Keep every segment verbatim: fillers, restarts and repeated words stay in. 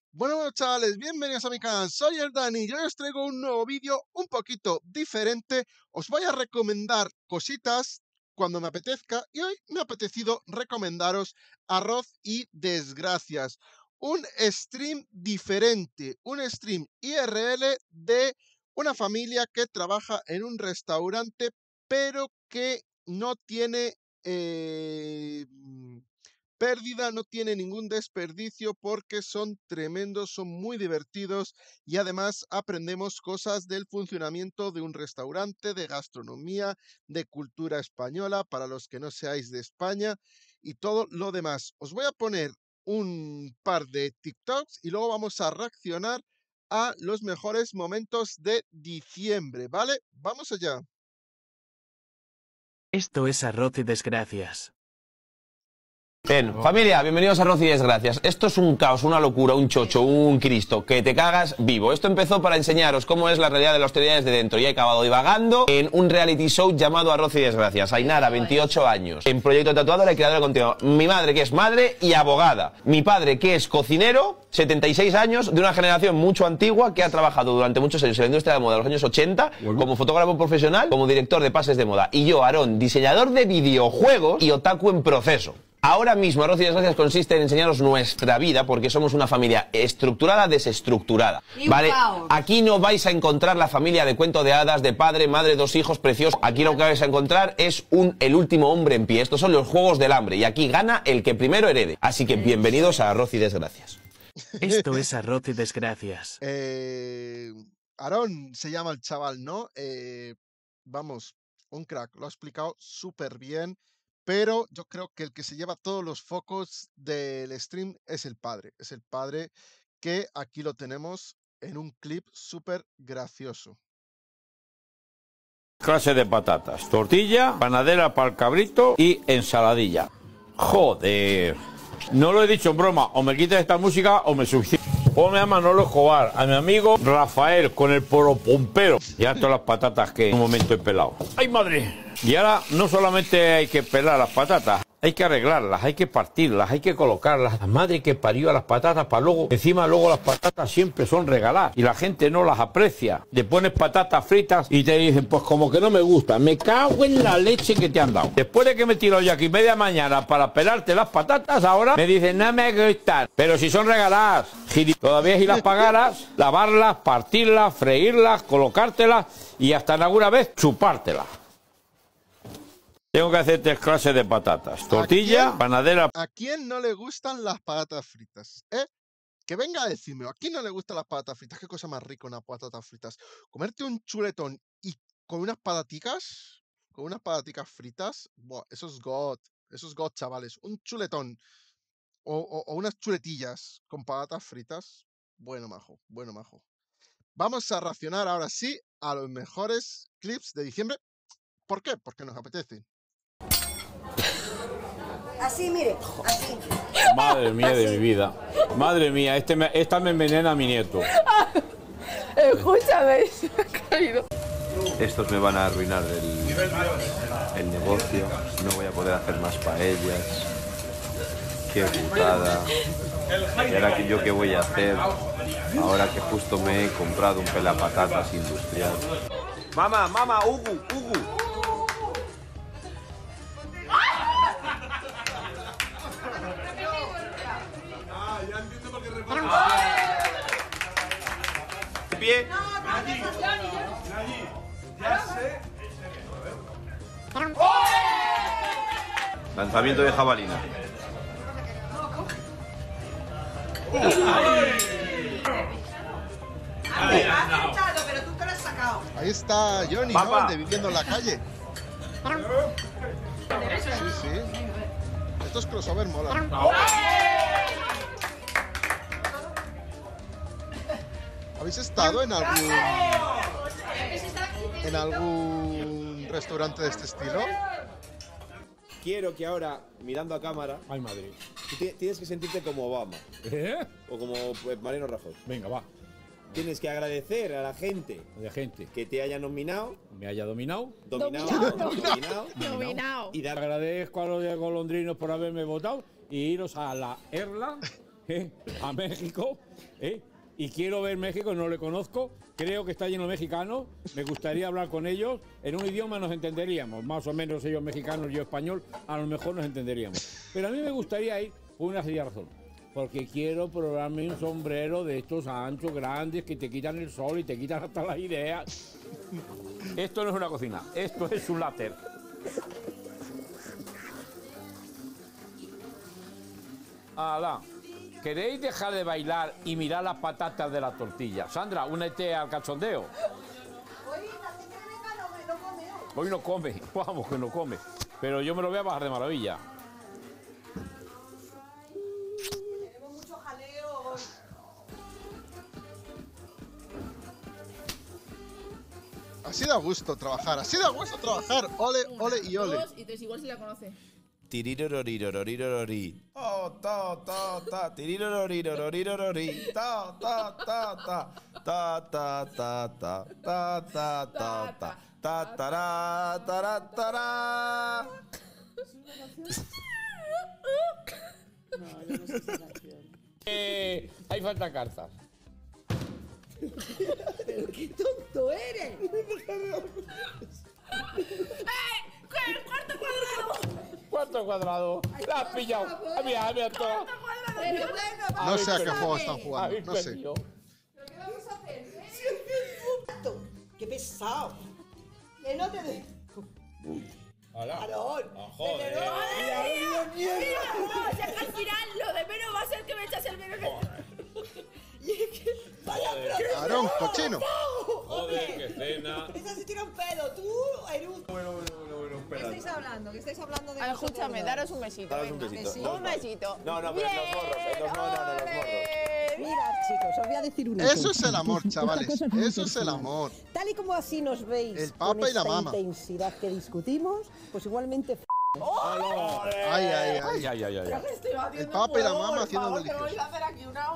Bueno, bueno, chavales, bienvenidos a mi canal, soy el Dani y hoy os traigo un nuevo vídeo un poquito diferente. Os voy a recomendar cositas cuando me apetezca y hoy me ha apetecido recomendaros Arroz y Desgracias. Un stream diferente, un stream I R L de una familia que trabaja en un restaurante pero que no tiene... Eh, pérdida, no tiene ningún desperdicio porque son tremendos, son muy divertidos y además aprendemos cosas del funcionamiento de un restaurante, de gastronomía, de cultura española para los que no seáis de España y todo lo demás. Os voy a poner un par de TikToks y luego vamos a reaccionar a los mejores momentos de diciembre, ¿vale? Vamos allá. Esto es Arroz y Desgracias. Bien, familia, bienvenidos a Arroz y Desgracias. Esto es un caos, una locura, un chocho, un Cristo, que te cagas vivo. Esto empezó para enseñaros cómo es la realidad de la hostelería desde dentro y he acabado divagando en un reality show llamado Arroz y Desgracias. Ainara, veintiocho años, en Proyecto Tatuadora y creadora de contenido. Mi madre, que es madre y abogada. Mi padre, que es cocinero, setenta y seis años, de una generación mucho antigua, que ha trabajado durante muchos años en la industria de moda de los años ochenta, bueno, como fotógrafo profesional, como director de pases de moda. Y yo, Aarón, diseñador de videojuegos y otaku en proceso. Ahora mismo Arroz y Desgracias consiste en enseñaros nuestra vida porque somos una familia estructurada, desestructurada, ¿vale? Aquí no vais a encontrar la familia de cuento de hadas, de padre, madre, dos hijos preciosos. Aquí lo que vais a encontrar es un el último hombre en pie. Estos son los juegos del hambre y aquí gana el que primero herede. Así que bienvenidos a Arroz y Desgracias. Esto es Arroz y Desgracias. Eh, Aarón se llama el chaval, ¿no? Eh, vamos, un crack, lo ha explicado súper bien. Pero yo creo que el que se lleva todos los focos del stream es el padre. Es el padre que aquí lo tenemos en un clip súper gracioso. Clase de patatas, tortilla, panadera para el cabrito y ensaladilla. Joder. No lo he dicho en broma. O me quitas esta música o me suicido. O me llama Manolo Escobar, a mi amigo Rafael con el poropompero. Ya todas las patatas que en un momento he pelado. ¡Ay, madre! Y ahora no solamente hay que pelar las patatas, hay que arreglarlas, hay que partirlas, hay que colocarlas. La madre que parió a las patatas para luego, encima luego las patatas siempre son regaladas y la gente no las aprecia. Le pones patatas fritas y te dicen, pues como que no me gusta, me cago en la leche que te han dado. Después de que me tiro yo aquí media mañana para pelarte las patatas, ahora me dicen, no me gustan. Pero si son regaladas, todavía si las pagaras, lavarlas, partirlas, freírlas, colocártelas y hasta en alguna vez chupártelas. Tengo que hacer tres clases de patatas. Tortilla, panadera. ¿A quién no le gustan las patatas fritas? ¿Eh? Que venga a decirme, ¿a quién no le gustan las patatas fritas? ¿Qué cosa más rica unas patatas fritas? Comerte un chuletón y con unas pataticas, con unas pataticas fritas, buah, eso es God, eso es God, chavales. Un chuletón o, o, o unas chuletillas con patatas fritas, bueno majo, bueno majo. Vamos a racionar ahora sí a los mejores clips de diciembre. ¿Por qué? Porque nos apetece. Así, mire, así. Madre mía de mi vida. Madre mía, este me, esta me envenena a mi nieto. Escúchame, se me ha caído. Estos me van a arruinar el, el negocio. No voy a poder hacer más paellas. Qué putada. ¿Y ahora que yo qué voy a hacer? Ahora que justo me he comprado un pelapatatas industrial. Mamá, mamá, Ugu, Ugu. Pie. Lanzamiento de jabalina. Pero tú te lo has sacado. Ahí está Johnny, ¿no? De Viviendo en la Calle. Sí, sí. Estos crossover molan. ¿Habéis estado en algún en algún restaurante de este estilo? Quiero que ahora, mirando a cámara, Ay, madre. tú tienes que sentirte como Obama. ¿Eh? O como pues, Mariano Rajoy. Venga, va. Tienes que agradecer a la gente De gente que te haya nominado, me haya dominado. dominado, Dominado. dominado, Dominado. y dar Agradezco a los de golondrinos por haberme votado y iros a la Erla ¿eh? a México, ¿eh? y quiero ver México, no le conozco, creo que está lleno de mexicanos, me gustaría hablar con ellos, en un idioma nos entenderíamos, más o menos ellos mexicanos, yo español, a lo mejor nos entenderíamos. Pero a mí me gustaría ir por una sencilla razón, porque quiero probarme un sombrero de estos anchos, grandes, que te quitan el sol y te quitan hasta las ideas. Esto no es una cocina, esto es un láter. ¡Hala! ¿Queréis dejar de bailar y mirar las patatas de la tortilla? Sandra, únete al cachondeo. Hoy no come, vamos que no come. Pero yo me lo voy a bajar de maravilla. Tenemos mucho jaleo hoy. Así da gusto trabajar, así da gusto trabajar. Ole, ole y ole. Dos, y tres igual si la conoce. Tirirororirorirorori. Oh, ta, ta, ta. Tirirororirorirorori. Ta, ta, ta, ta. Ta, ta, ta, ta. Ta, ta, ta, ta. Ta, tará, tará, tará. Eh, hay falta cartas. Pero qué tonto eres. ¡Eh! ¡El cuarto cuadrado! ¿Cuánto cuadrado? La has pillado. Mira, mira todo. Pero bueno, No vamos sé a qué ver. juego están jugando, Habéis no sé. perdido. ¿Pero qué vamos a hacer? ¿Eh? ¡Qué pesado! Que no te de... ¡Aarón! joder. ¡Pero no! ¡Mira! ¡Mira! O sea que al final lo de menos va a ser que me echas el menos. Y es que... ¡Vaya problema! Aarón, cochino. Joder, qué cena. Esa se tira un pedo, tú, Eruth. Bueno, bueno, bueno, bueno, ¿Qué espera. estáis hablando? ¿Qué estáis hablando de A ver, vosotros escúchame, dos? daros un besito. Daros un venga. besito. besito. Un besito. No, no, pero en los morros, en los- no, no, no, en los morros. Bien. Mirad, chicos, os voy a decir una Eso cosa. es el amor, Las chavales. cosas muy Eso es el personales. amor. Tal y como así nos veis El con papa y la esta mama. intensidad que discutimos, pues igualmente f- Ay, ay, ay. Ay, ay, ay, ay. Estoy batiendo El papa y la fuego, mama por haciendo favor, que no delicioso. vais a hacer aquí una...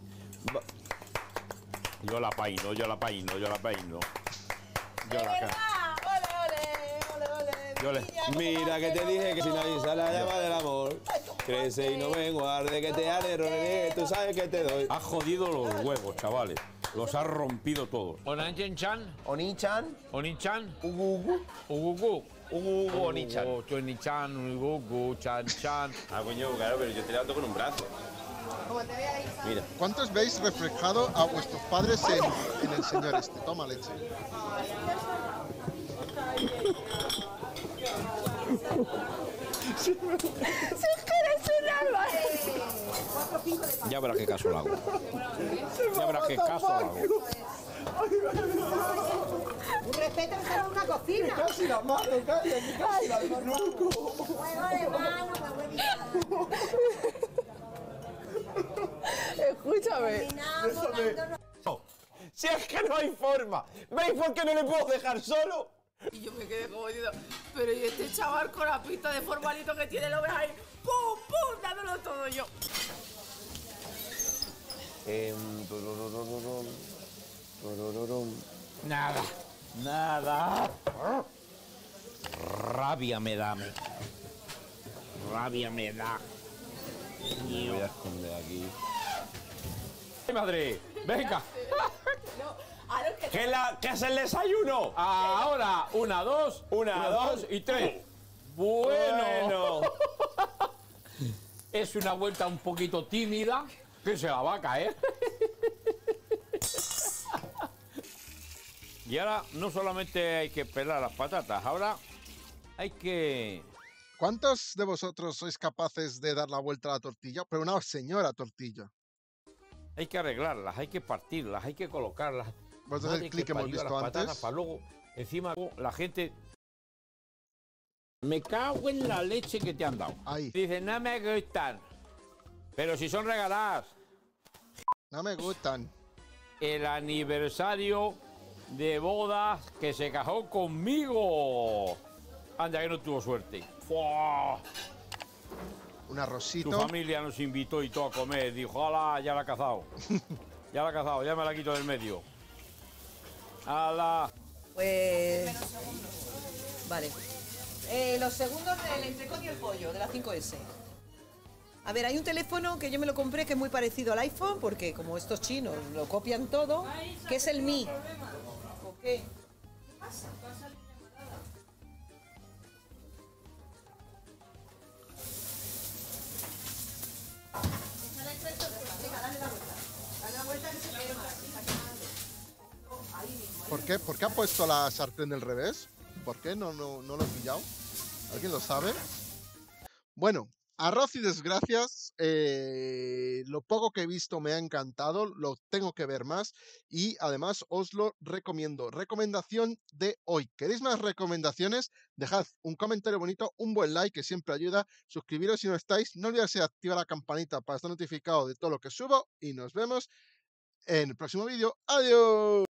Yo la peino, yo la peino, yo la peino. Yo ¡De la ca- verdad! ¡Ole, ole! ¡Ole, ole! Yo le- Mira que te dije que si nadie sale la llama del amor, crece y no me guarde, que te haré, René, tú sabes que te doy. Has jodido los huevos, chavales. Los has rompido todos. Onanchan, Oni-chan, Onichan, ugugu, Ugugu. ugugu, Oni-chan. Ugugu, Chuenichan, Ugugu, Chan Chan. Ah, coño, claro, pero yo te levanto con un brazo. Como te veáis. Mira. ¿Cuántos veis reflejado a vuestros padres en, en el señor este? Toma leche. Ya verás qué caso lo hago. Ya verás qué caso lo hago. un respeto que está en una cocina. Casi la mato, casi, casi la conozco. Escúchame. Si es que no hay forma. ¿Veis por qué no le puedo dejar solo? Y yo me quedé como diciendo, pero ¿y este chaval con la pinta de formalito que tiene? Lo ves ahí, ¡pum, pum! Dándolo todo yo. Em, tururururun, turururun. Nada, nada. Rabia me da. me. Rabia me da. Me voy a esconder aquí. ¡Ay, madre! ¡Venga! Ahora es que ¿Qué, la, ¿Qué es el desayuno? Ahora, una, dos, Una, dos y tres. Bueno. Bueno. Es una vuelta un poquito tímida, que se la va a caer. Y ahora no solamente hay que pelar las patatas, ahora hay que... ¿Cuántos de vosotros sois capaces de dar la vuelta a la tortilla? Pero una señora tortilla. Hay que arreglarlas, hay que partirlas, hay que colocarlas. Pues es Madre el clic que hemos parió visto las patatas antes. Para luego, encima, la gente... Me cago en la leche que te han dado. Ahí. Dicen, no me gustan. Pero si son regaladas. No me gustan. El aniversario de bodas que se casó conmigo. Anda, que no tuvo suerte. ¡Fua! Un Tu arrocito. familia nos invitó y todo a comer. Dijo, ¡hala! Ya la ha cazado. Ya la ha cazado, ya me la quito del medio. ¡Hala! Pues... Vale. Eh, los segundos del entrecot y el pollo, de la cinco ese. A ver, hay un teléfono que yo me lo compré que es muy parecido al iPhone, porque como estos chinos lo copian todo, que es el Mi. ¿O qué? ¿Por qué? ¿Por qué ha puesto la sartén del revés? ¿Por qué? No, no, no lo he pillado. ¿Alguien lo sabe? Bueno, Arroz y Desgracias, eh, lo poco que he visto me ha encantado, lo tengo que ver más y además os lo recomiendo. Recomendación de hoy. ¿Queréis más recomendaciones? Dejad un comentario bonito, un buen like que siempre ayuda, suscribiros si no estáis, no olvidéis de activar la campanita para estar notificado de todo lo que subo y nos vemos en el próximo vídeo. ¡Adiós!